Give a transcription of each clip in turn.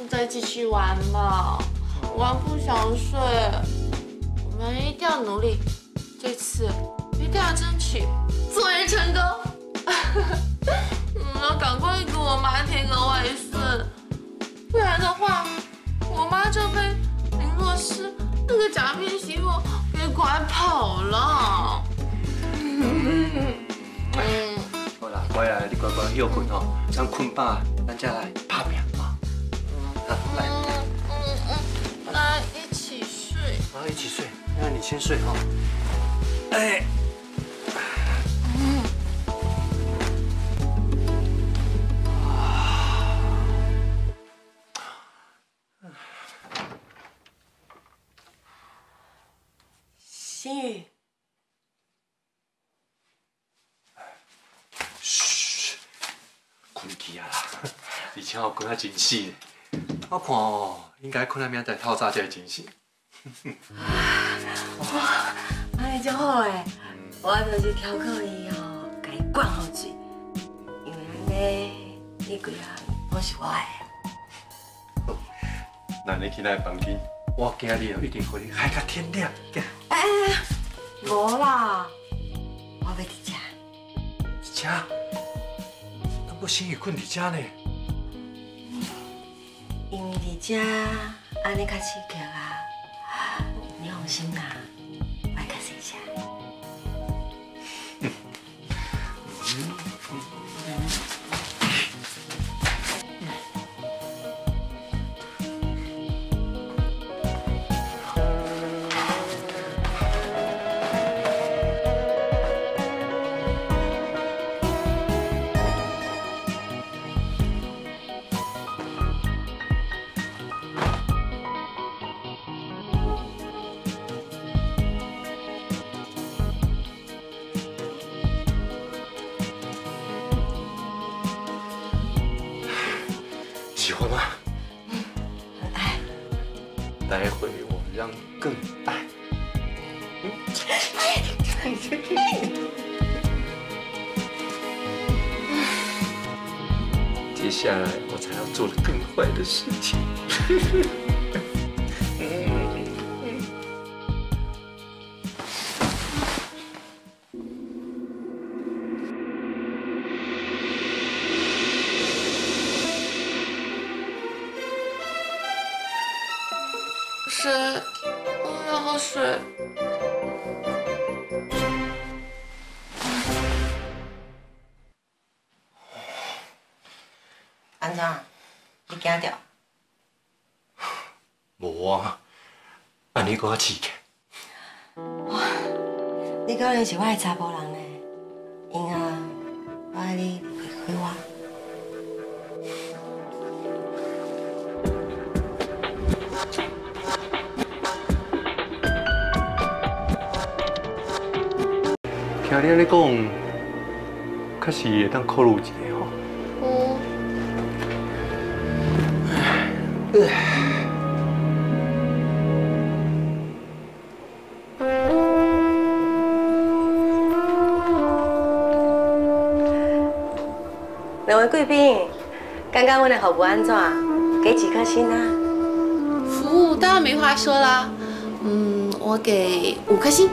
再继续玩吧，我还不想睡。我们一定要努力，这次一定要争取作业成功。要赶快给我妈填个外顺，不然的话，我妈就被林洛师那个假面媳妇给拐跑了。 好啦，乖啊，你乖乖休困吼，咱困饱，咱再来拍拼啊！来， 来一起睡。 好，一起睡。那你先睡哈。哎。 心雨。 嘘，困去啊啦！而且我困啊真死咧，我看哦，应该困啊明仔载透早才会真醒。 哇，安尼就好诶！我就是调课伊吼，甲伊灌好水，因为安尼你规下拢是我诶。 那你去咱的房间，我今日一定互你嗨到天亮。 哎，无啦，我要伫遮。 伫遮？咱要心雨困伫遮呢？ 因为伫遮安尼较刺激啊！你放心啦，我会较细声。 喜欢吗？ 很爱。 待会我让更爱。接下来我才要做的更坏的事情。 水，我要喝水。 安怎？你惊着？ 无啊，安尼搁较刺激。 哇，你可能是我的查甫人呢，因啊，我爱你离开我。 听你安尼讲，确实会当考虑一下吼。 两位贵宾，刚刚阮的服务安怎？给几颗星啊？ 服务当然没话说啦，我给5颗星。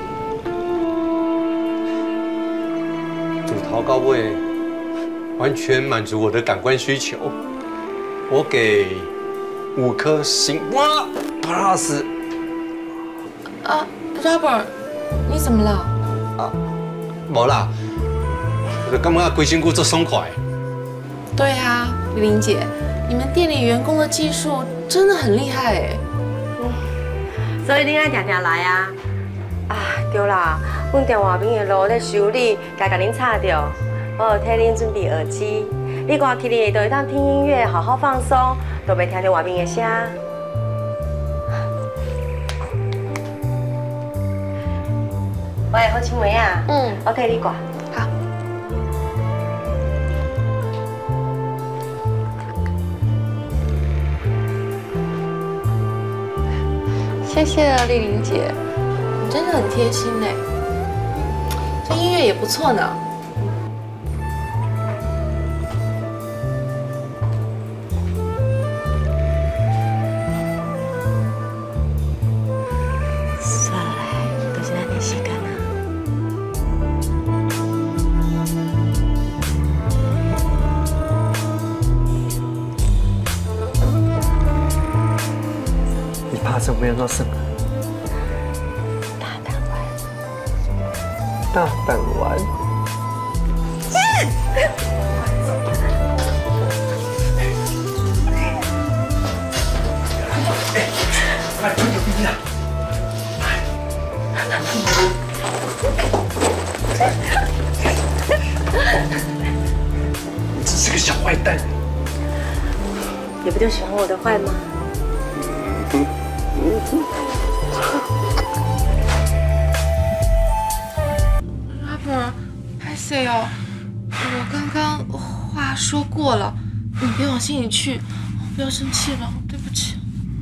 从头到尾完全满足我的感官需求，我给5颗星。哇 ，plus。 啊 ，Robert， 你怎么了？ 啊，无啦，我就感觉规身躯足爽快。 对啊，丽玲姐，你们店里员工的技术真的很厉害哎。 所以你爱常常来啊？啊，对啦，阮店外面的路咧修理，该甲恁吵掉。我有替恁准备耳机，你挂起哩就会当听音乐，好好放松，都袂听到外面的声。喂，好青梅啊，我替你挂。 好。谢谢啊，丽玲姐，你真的很贴心哎。这音乐也不错呢。 大怎么样要算？ 大胆玩。 大胆玩。快点逼啦！你真是个小坏蛋！ 你不就喜欢我的坏吗？ 阿伯，拍谁哦？我刚刚话说过了，你别往心里去，不要生气了，对不起。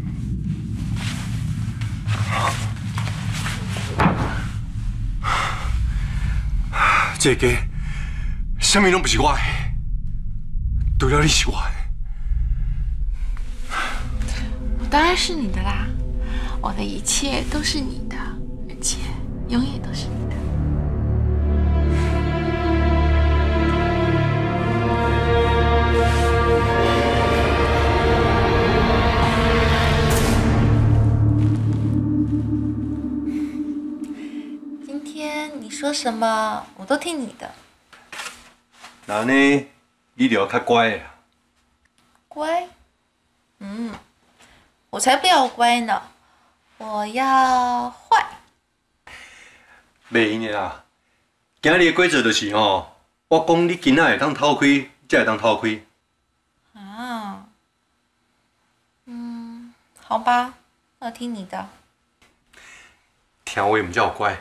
这个什么拢不是我的，除了你是我的。 我当然是你的啦，我的一切都是你的，而且永远都是你的。今天你说什么，我都听你的。 那呢，你就要较乖的。 乖？我才不要乖呢，我要坏。 袂用的啦，今日的规则就是吼，我讲你今仔会当偷开，才会当偷开。 啊，好吧，那我听你的。 听话唔叫乖。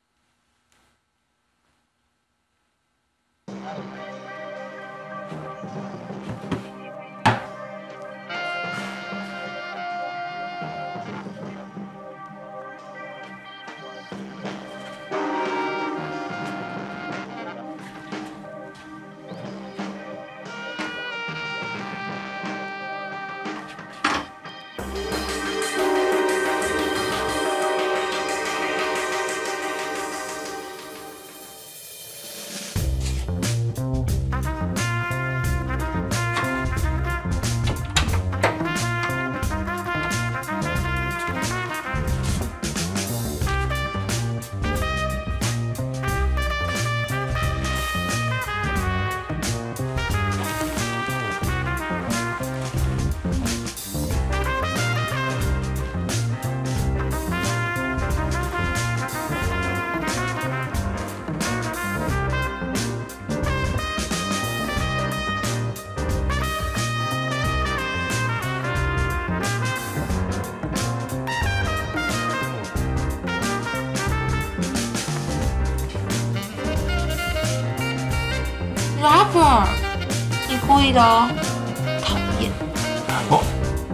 Robert， 你故意的哦，讨厌。 哦，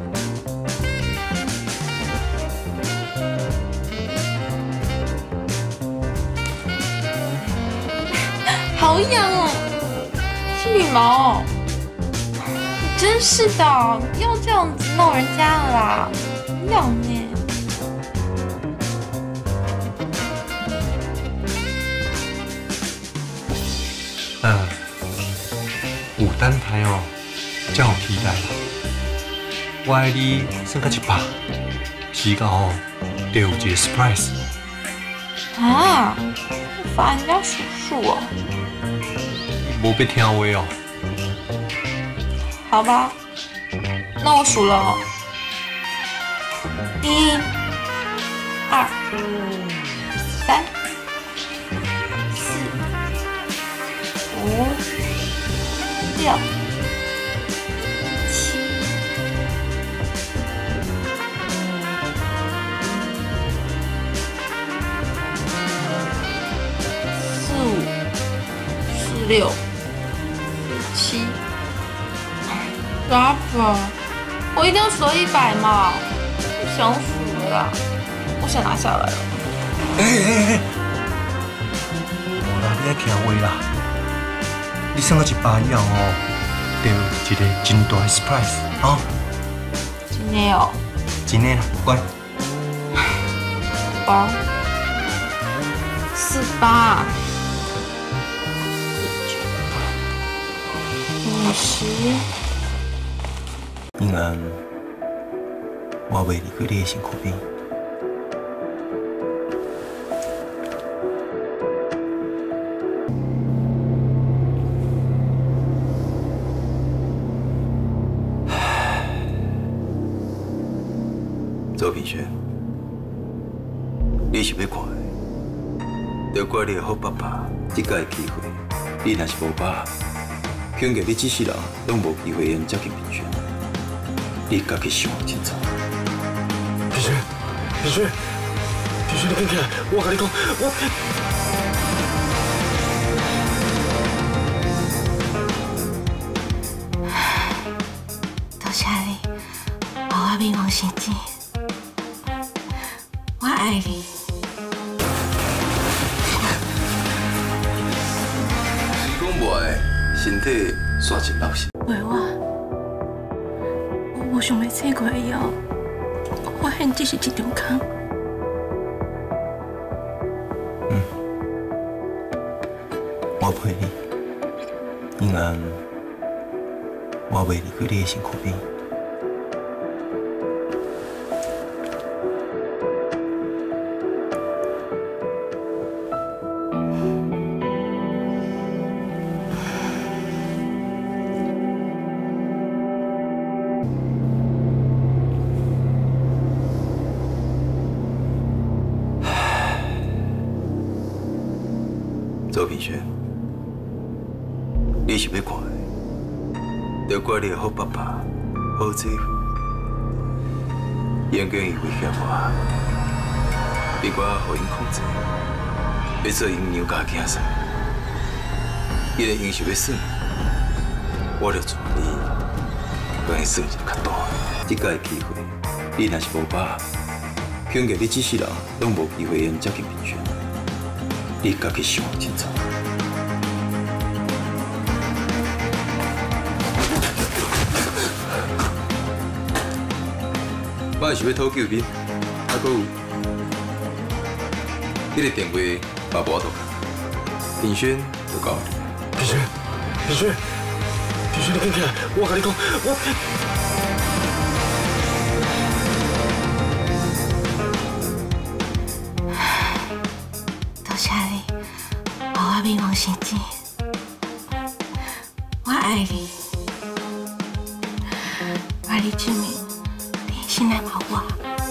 好痒哦，是羽毛哦。真是的，不要这样子闹人家了啦，痒呢。 有等待哦，才有期待啦。我爱你算到100，时间哦，就有一个 surprise。 啊，罚人家数数哦。 无要听话哦。 好吧，那我数了哦，1、2、3、4、5、6、7、45、46、47。Robert， 我一定要数到100嘛！不想数了啦，我想拿下来了。 无啦，你爱听话啦。你算到100以后哦，就有一个真大的 surprise 哦。 真的哦？ 真的啦，乖。 8、48、49、50。 我袂离开你的身躯边。周品轩，你是要看的，就怪你的好爸爸，这届机会，你若是无把握，恐吓你这世人拢无机会用接近品轩。你家己想清楚。品轩，品轩，品轩，你紧起来！我跟你讲， 多谢你，帮我冥王星子。 我爱你。 是讲无爱，身体煞真老实。 袂我无想要错过以后，我恨只是一场空。 我陪你，永安，我袂离开你的身躯边。 周品轩，你是要看的，就怪你的好爸爸、好姐夫，严cường伊威胁我，逼我互因控制，要做因娘家囝婿。伊个因想要耍，我就带你，帮伊耍一个较大。这届机会，你若是无把握，恐吓你这世人拢无机会用接近品轩。 你家己想清楚。我是要讨救兵，还佫有，你个电话嘛无度讲，品轩就到。品轩，品轩，品轩，你紧起来！我跟你讲， 多谢你，帮我冥王星子。我爱你，为你证明你心内有我。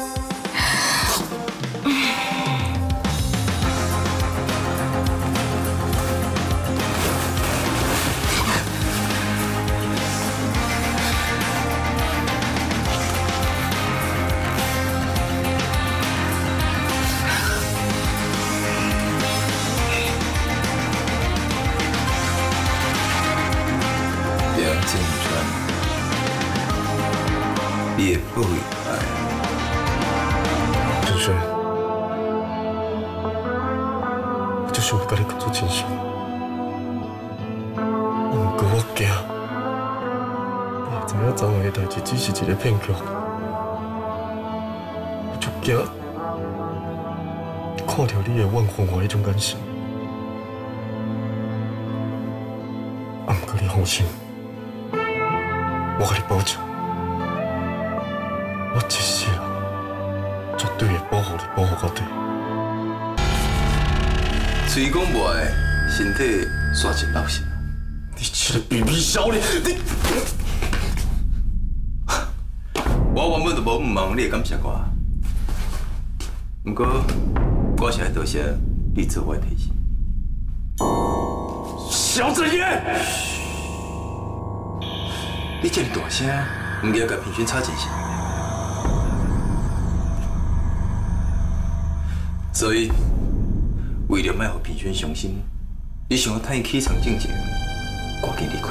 你的宝贝爱， 品轩，我就想要跟你讲出真相。不过我惊，你会知影昨晚的代志只是一个骗局，我就惊看到你的怨恨我迄种眼神。不过你放心，我跟你保证。 我一世人绝对会保护你，保护到底。 嘴讲无爱，身体煞真老实。 你这个卑鄙小人！你， 我原本就无唔望你会感谢我，不过我是爱多谢你做我的提醒。 小子爷！ 你这么大声，唔惊甲品轩吵一声。 所以，为了卖互品轩伤心，你想要趁伊起床之前，赶紧离开。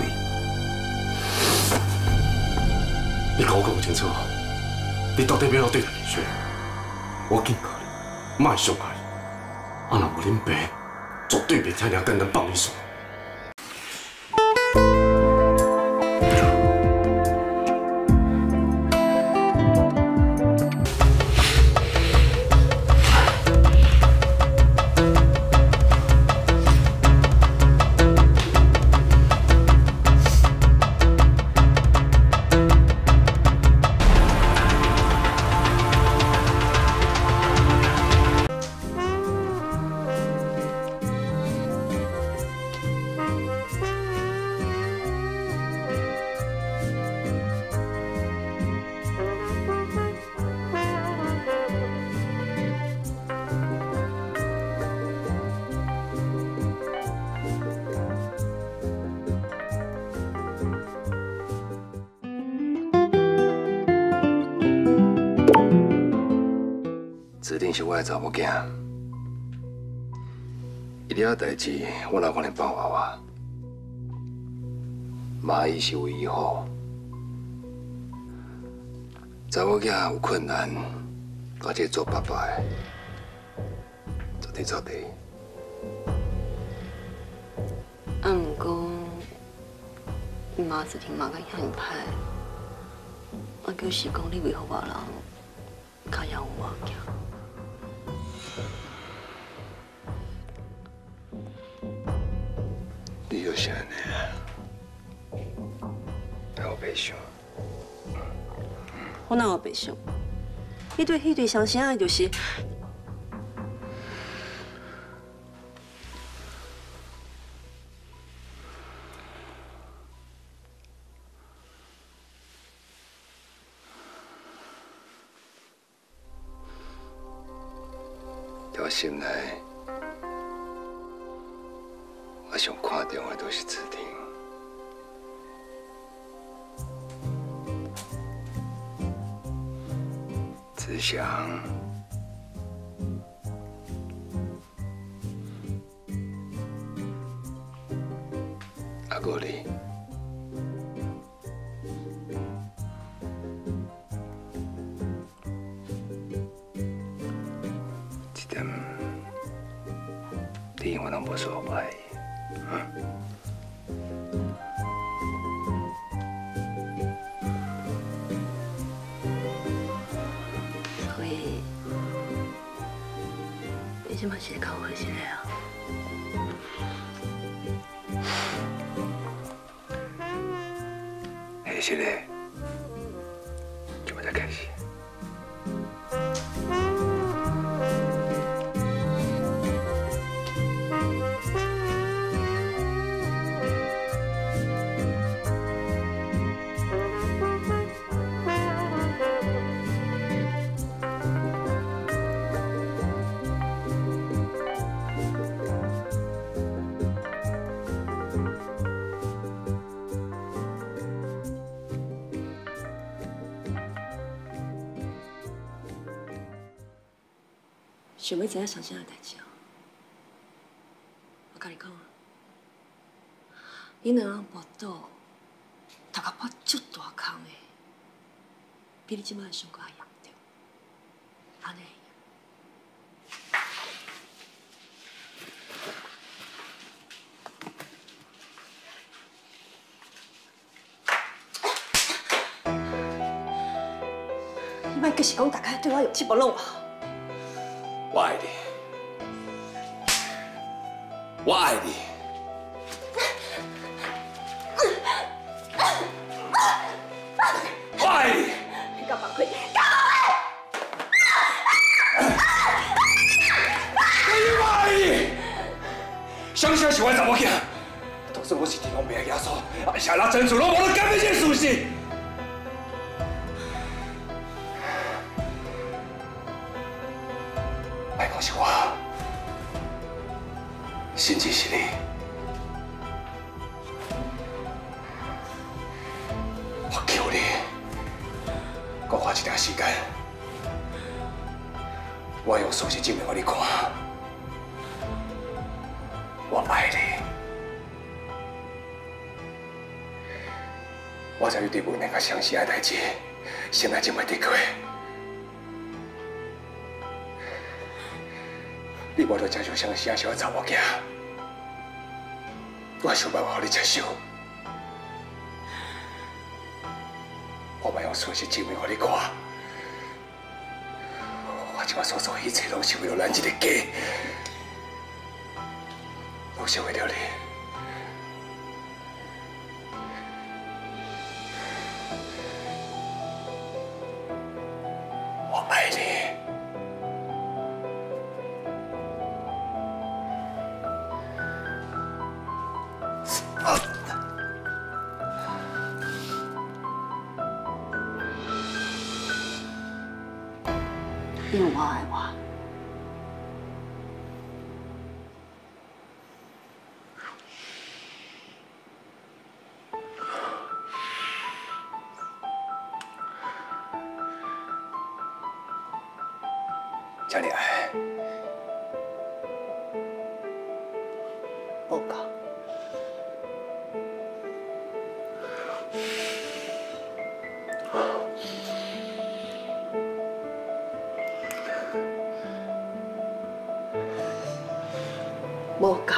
你跟我讲清楚，你到底要怎对待品轩？我警告你，莫伤害伊。啊，若无恁爸，绝对袂听尔简单放你手。 指定是我的查某囝，伊了代志，我哪可能放娃娃？妈伊是为伊好，查某囝有困难，我这做爸爸的，做第做第。 毋过，妈是听妈甲遐尼歹，我就是讲你为何别人较养有我囝。 你就是安尼啊？那我悲伤。 我哪有白想？迄对相生的就是。 在我心内，我上看重的都是指定。志祥，阿哥你，这点你永远拢无说歹， 所以，你即嘛是较合适的啊。 合适的，就要再开始。 想要知影上啥代志哦？我甲你讲啊，恁两人搏斗，大家破足大空的，比你即摆上搁还严重。安尼。你莫就是讲大家对我用这无拢好。 我爱你，我爱你。我爱你。 你敢放开？ 我爱你。想啥是我查某囝？就算我是天公伯的耶稣，按下那珍珠拢无得改变这事实。爱讲是我，甚至是你。我求你，给我一点时间，我用事实证明给你看，我爱你。我知你对文那个相信的代志，现在真袂得过。你无得接受相信是我查某囝，我想办法让你接受。我要用事实证明给你看，我即摆所做一切，拢是为了咱这个家，拢是为了你。我爱你。 因为我爱我。 这里爱， 无够。无够。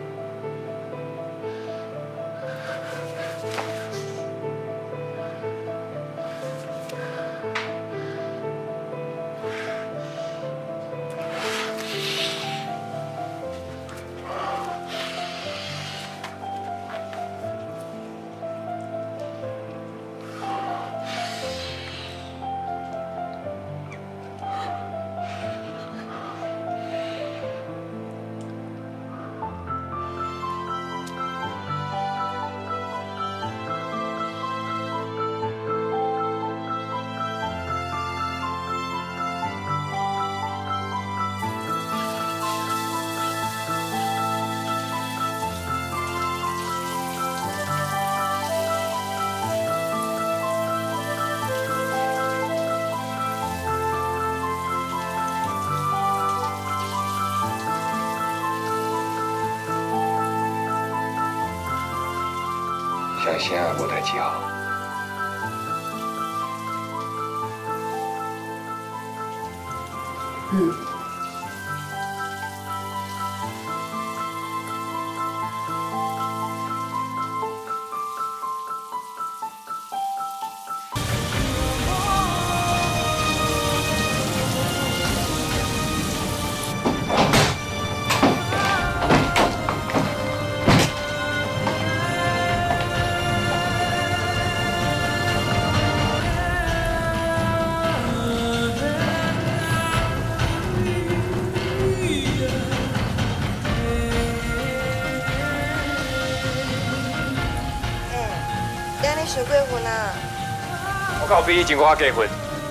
相信啊，无代志哦。 想过婚啊？ 我靠，比以前我结婚。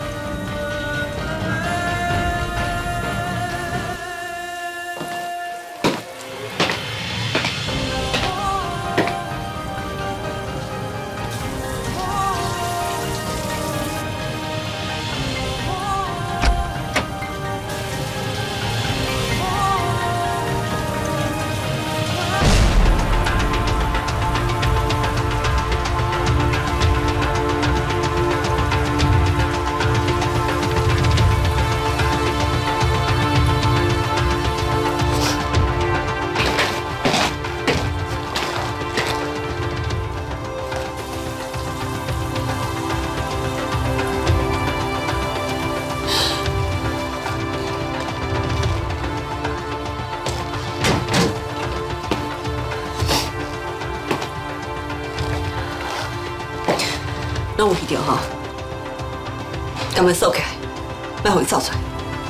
拢有去着吼，赶快收起来，别互伊走出来。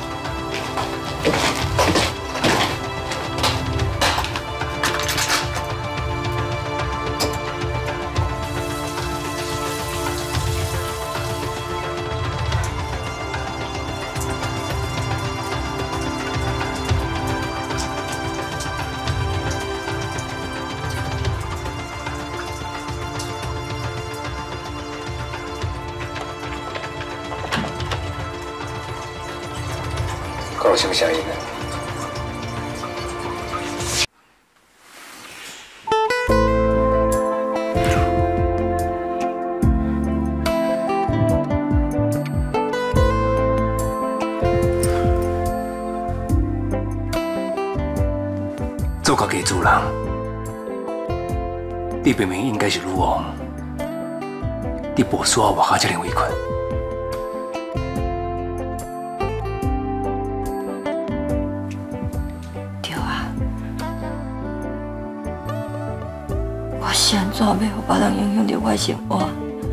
搞有什么声音呢？ 做家己主人，你明明应该是女王，你无需要活到这样委屈。 我是安怎要互别人影响着我的生活？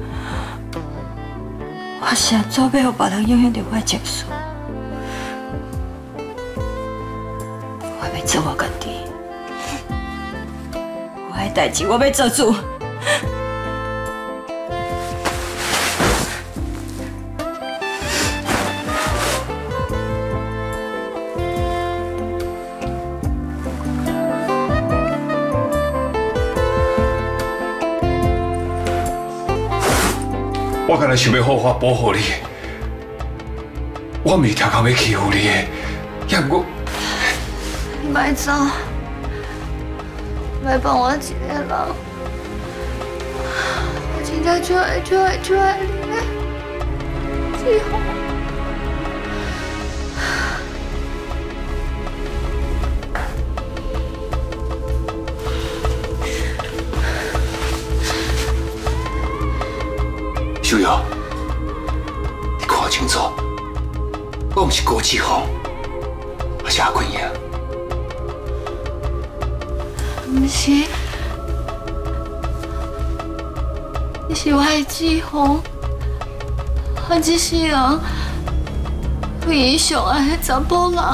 我是安怎要互别人影响着我的情绪？我要做我家己，我的代志我要做主。 我敢若想要好好保护你， 我唔是跳到要欺负你的，也毋过。 你别走，别帮我一个人，我真正最爱你的志宏。 秀瑶，你看清楚，我唔是郭志宏，我是阿坤呀。 不是，你是我的志宏，我这世人唯一上爱的查甫人。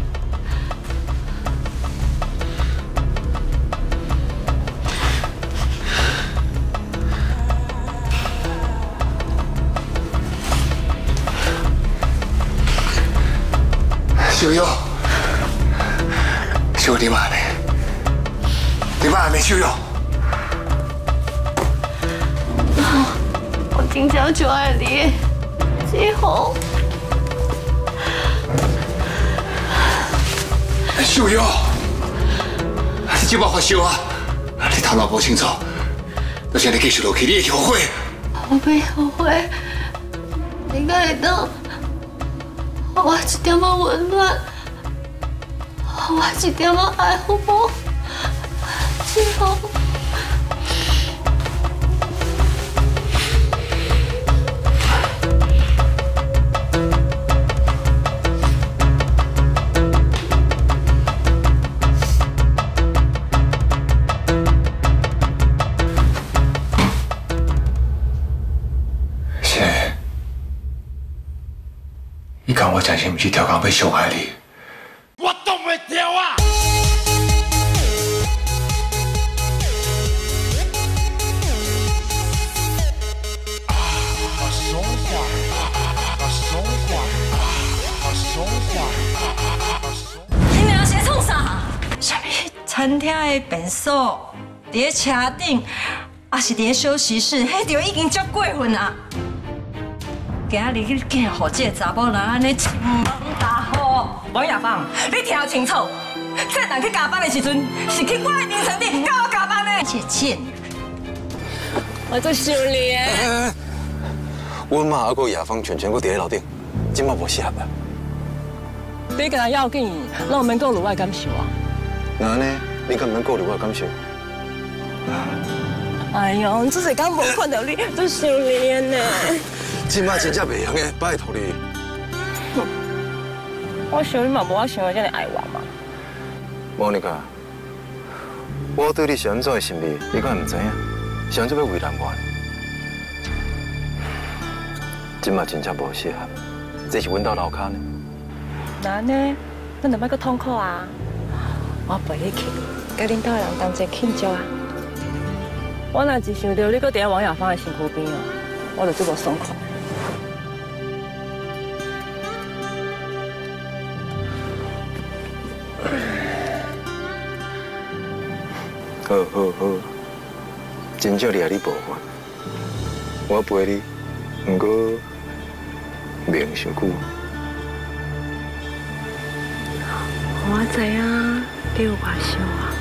秀瑶，秀你妈呢？你妈还没秀瑶。 我真正就爱你，志宏。 秀瑶，你即摆发烧啊？你头脑无清楚，要是你继续落去，你会后悔。 我袂后悔，你敢会当？我一点仔温暖，我一点仔爱，好无？志宏， 是，你讲我真心不是跳岗要伤害你。 我挡袂掉啊！ 你俩是创啥？啥物？餐厅的便所，伫咧车顶，还是伫咧休息室？迄就已经足过分啊！今日你竟然互这个查某人安尼亲门大户！王亚芳，你听清楚，这人去加班的时阵，是去我的眠床顶教我加班的。姐姐，我做修理的。 阮妈还佫亚芳全搁伫咧楼顶，今嘛无适合啊。 你跟他要紧，咱免顾虑我的感受啊。 那安尼，你敢免顾虑我的感受？ 哎呦，这是刚无看到你做修理的呢。 今嘛真正袂用的，拜托你。 我想你嘛无我想的这么爱我嘛。 莫妮卡，我对你是安怎的心意，你敢唔知影？是安怎要为难我？今嘛真正无适合，这是阮家楼骹呢。 那呢，咱就莫阁痛苦啊！我陪你去，甲恁家人同齐庆祝啊！我若是想到你搁伫咧王亚芳的身躯边哦，我就足无爽快。 好，真少你无法，我陪你，不过袂用伤久。 我知影你有外伤啊。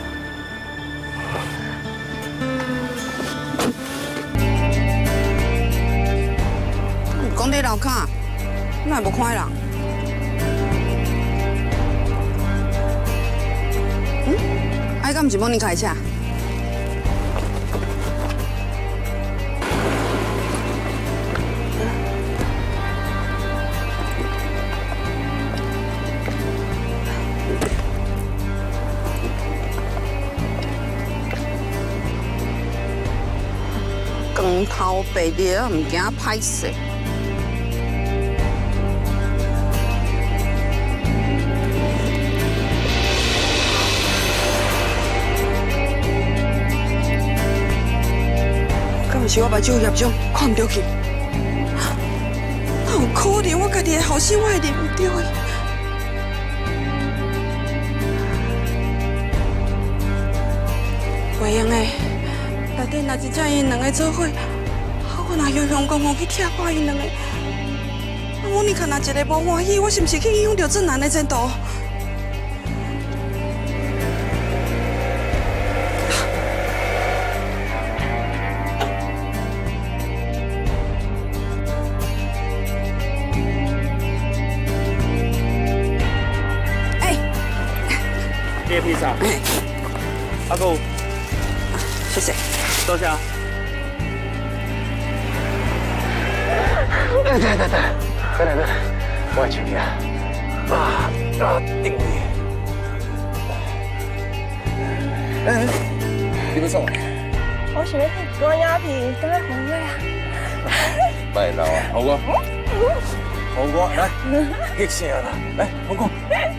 你讲在楼骹，你哪无看人？爱敢毋是帮你开车？光头白日唔惊歹势。是我目睭业障，看唔到去。哪有可能我家己的后生我会认唔到的？袂用的，内底若真正因两个做伙，我若雄雄公公去踢爆因两个， 我你看哪一个无欢喜，我是不是去影响到正南的前途？ 这披萨，阿哥， 谢谢， 多谢。 对，来，我爱请你啊！定位。你要创啥？ 我想要去干鸦片，等下红尾啊。 别闹啊！好我来，激死啦！来，好我。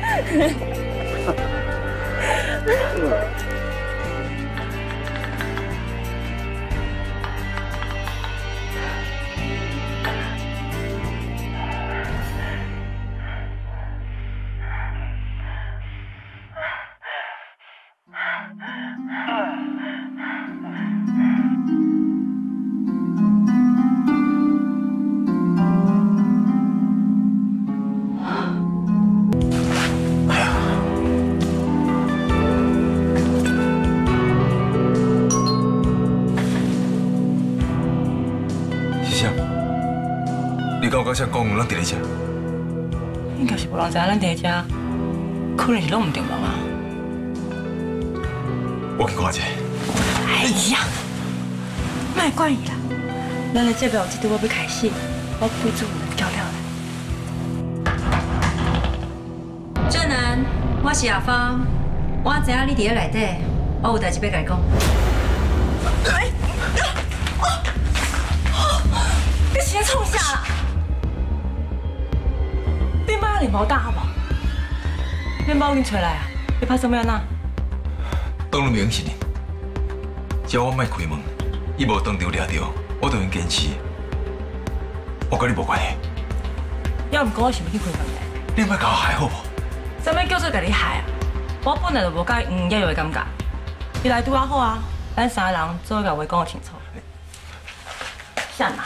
我想讲，咱伫咧遮， 应该是无人知影咱伫咧遮，可能是拢唔对忙啊。 我去看者。 哎呀，莫管伊啦，咱的节目这拄要开始，我陪主交了啦。正南，我是阿芳，我知影你伫咧内底，我有代志要甲你讲。你先创啥啦？ 你毛大好不？面包给你找来啊！你拍什么样呐？ 当然明是你，只要我莫开门，伊无当场抓到，我就用坚持。我跟你无关系。 要唔过我是要去开门的。 你莫甲我害好无？ 什么叫做甲你害啊？我本来就无甲伊也有感觉。你来拄啊好啊，咱三个人做甲话讲清楚。啥嘛？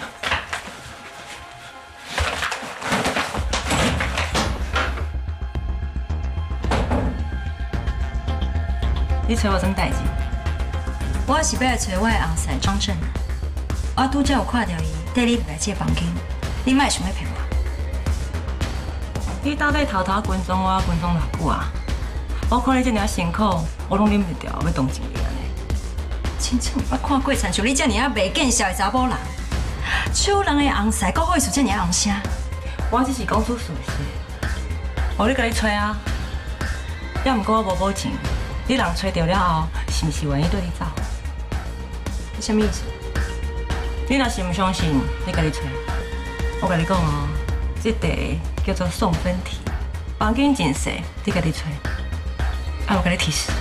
你找我什么代志？ 我是要来找我的翁婿张正。我拄则有看到伊缀你来这房间，你莫想要骗我。 你到底偷偷跟踪我跟踪偌久啊？我看你这尔辛苦，我拢忍不掉要动情你安尼。 真正捌看过亲像你这尔啊袂见笑的查某人，手人的翁婿，搁好意思这尔红声。 我只是讲出事实，我咧甲你吹啊，要毋过我无保证。 你人找到了后，是毋是愿意对你走？ 你什么意思？ 你若是唔相信，你家己找。我甲你讲哦，这题叫做送分题，房间真细，你家己找。啊，我甲你提示。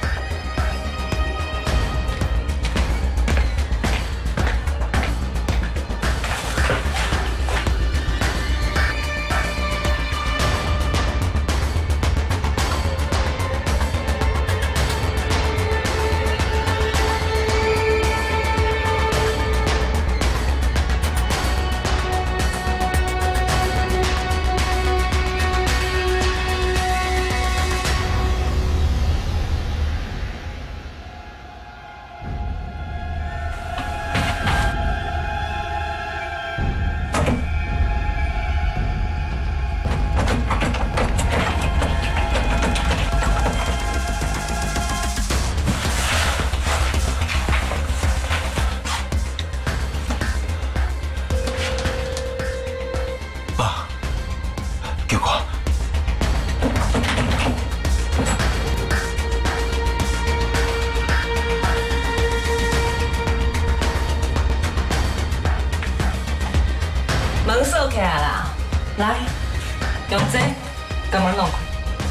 门锁起来啦！来，用这把门弄开。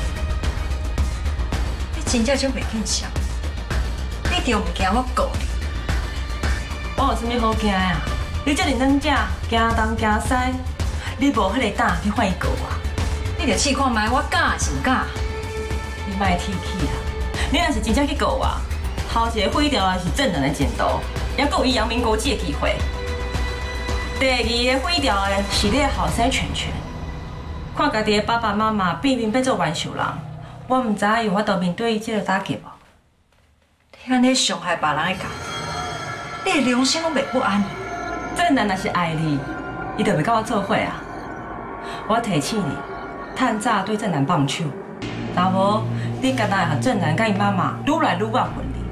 你真正就袂见笑，你着唔惊我告你？ 我有啥物好惊的啊？你这认真者，惊东惊西，你无迄个胆去反伊告我？ 你着试看卖，我敢是唔敢？ 你莫提气啦！你若是真正去告我，头一个毁掉的是正人的前途，也阁有以扬名国际的机会。 第二个毁掉的是你的后生全全，看家己的爸爸妈妈变面变做冤仇人，我唔知影有法度面对这个打击无。 你安尼伤害别人的家庭，你的良心拢袂不安。 正南若是爱你，伊就袂甲我做伙啊！我提醒你，趁早对正南放手，若无你干那和正南甲伊妈妈愈来愈怨恨你。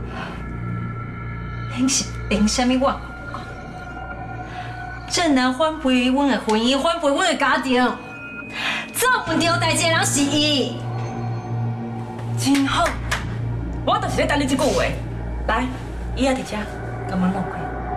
恁是凭什么怨恨我？正南反背阮的婚姻，反背阮的家庭，做唔对代志的人是伊。 真好，我就是咧等你这句话。来，伊也伫遮，甲门弄开。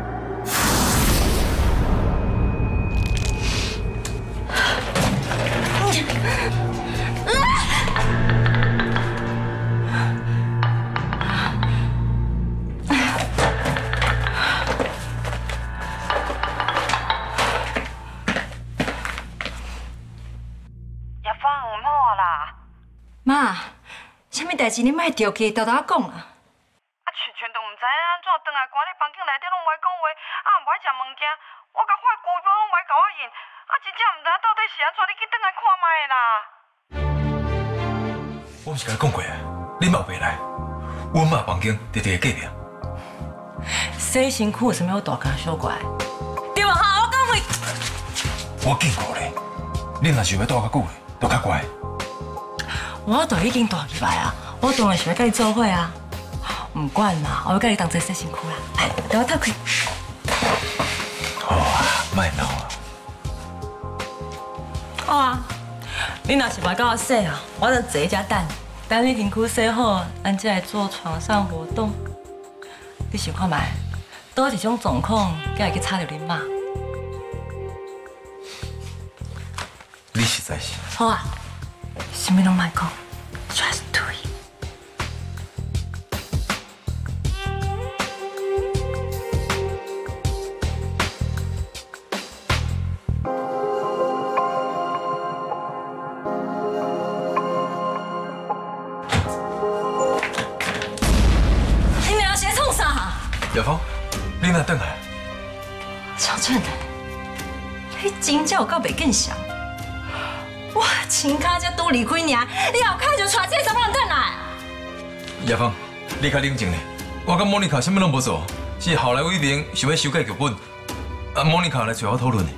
妈，什么代志你莫着急，偷偷讲啦。 全全都唔知影安怎转来关咧房间内底拢袂讲话，唔爱食物件，我甲发规包拢袂甲我用，真正唔知到底是安怎，你去转来看卖啦。 我毋是甲你讲过啊，你嘛袂来，阮妈房间就伫个隔壁。 洗身躯有啥物好大惊小怪？对啊，我讲话。 我警告你，你若想要住较久，就较乖。 我都已经大起来啊，我当然是要甲你做伙啊。唔管啦，我要甲你同齐洗身躯啦。来，给我透开。 好啊，莫闹啊。 好啊，你若是袂甲我洗啊，我就坐遮等，等你身躯洗好，咱才来做床上活动。你想看卖？倒一种状况，才会去吵着恁妈？ 你实在是。 好啊，啥物拢莫讲 ，just do it。你俩先创啥？ 叶芳，你哪转来？ 小郑，你真正有够袂见笑。我前脚才拄离开尔，你后脚就带这查某人转来。 叶芳，你较冷静咧。我甲莫妮卡啥物拢无做，是后来伟明想要修改剧本，莫妮卡来找我讨论的。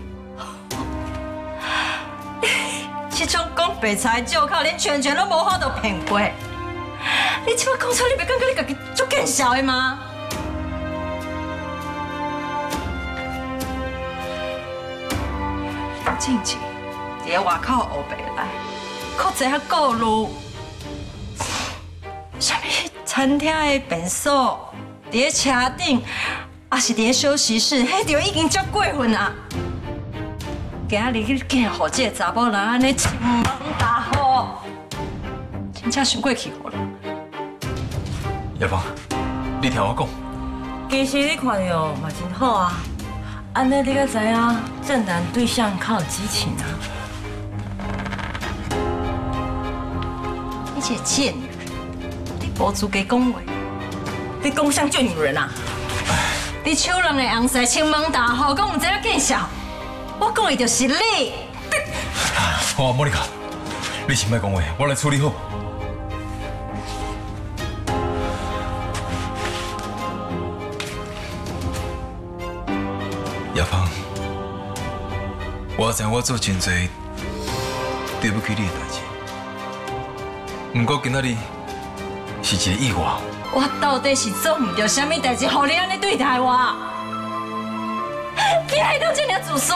这种讲白菜借口，连全全都无法度骗过。你即摆讲出，你袂感觉你家己足见笑的吗？林静静伫外口学白来，靠一下顾虑。啥物餐厅的便所，伫车顶，还是伫休息室，迄就已经足过分啊！今日你竟然予这个查某人安尼亲门大户，真正伤过气乎了。 叶芳，你听我讲， 其实你看到嘛真好啊，安尼你才知影正南对象较有激情啊。 你这个贱女人，你无资格讲话，你讲啥贱女人啊？你手人的红婿亲门大户，讲唔知影见笑。我讲的就是你。 好啊，莫妮卡，你先莫讲话，我来处理好。叶芳，我知我做真侪对不起你的代志，不过今仔日是一个意外。 我到底是做唔到啥物代志，互你安尼对待我？你还当这么自私？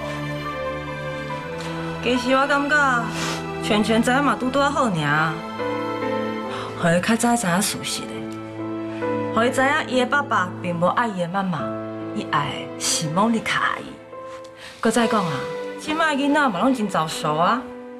其实我感觉全全知影嘛拄啊好尔，互伊较早知影事实的，互伊知影伊的爸爸并无爱伊的妈妈，伊爱的是莫妮卡阿姨。搁再讲啊，即摆囡仔嘛拢真早熟啊。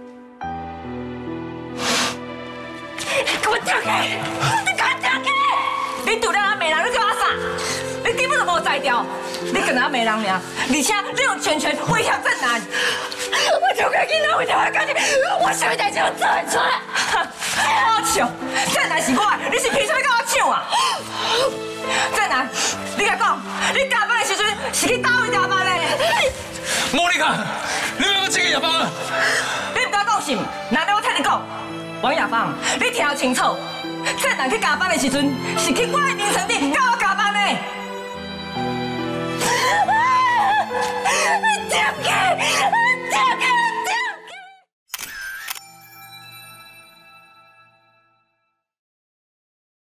你给我跳开！你给我跳开！ 你除了阿美人，你叫我啥？你根本就无才调，你跟阿美人尔，而且你用全权威胁正南。 我就该囡仔为着我家己，我啥物代志都做会出来。 我抢，正南是我的，你是凭什么跟我抢啊？正南，你甲讲，你加班的时阵是去倒位加班的？ 莫妮卡，你两个这个夜芳， 你唔敢讲是？那我听你讲，王亚芳，你听清楚，这人去加班的时阵，是去我的名称顶教我加班的。你点去，点去！